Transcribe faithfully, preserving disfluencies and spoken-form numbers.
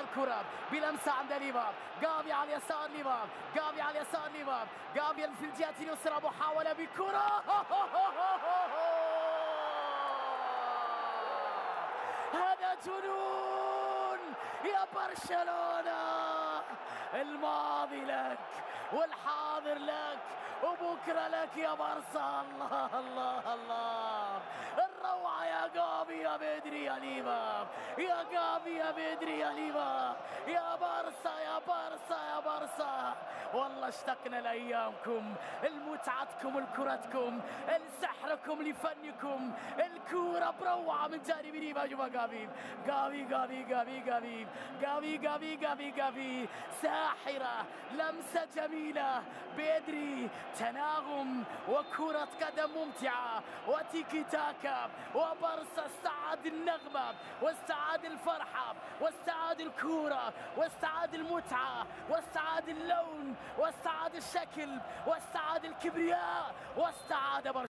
الكرة بلمسة عند ليفا، جافي على اليسار، ليفا جافي على اليسار، ليفا جافي في الجهة اليسرى، محاولة بكرة هذا جنون يا برشلونة. الماضي لك والحاضر لك وبكرة لك يا برصا. الله الله الله، الروعة يا جافي يا بدري يا ليفا، يا جافي يا بدري يا ليفا، يا برصا يا برصا يا برصا. والله اشتقنا لأيامكم، لمتعتكم لكرتكم، لسحركم لفنكم. الكورة بروعة من جانب ليفا. شوفها جافي جافي جافي جافي جافي جافي جافي جافي جافي ساحرة، لمسة جميلة، بدري تناغم وكرة قدم ممتعة وتيكي تاكا، وبرصا استعاد النغمة واستعاد الفرحة واستعاد الكورة واستعاد المتعة واستعاد اللون واستعاد الشكل واستعاد الكبرياء واستعاد برشلونة.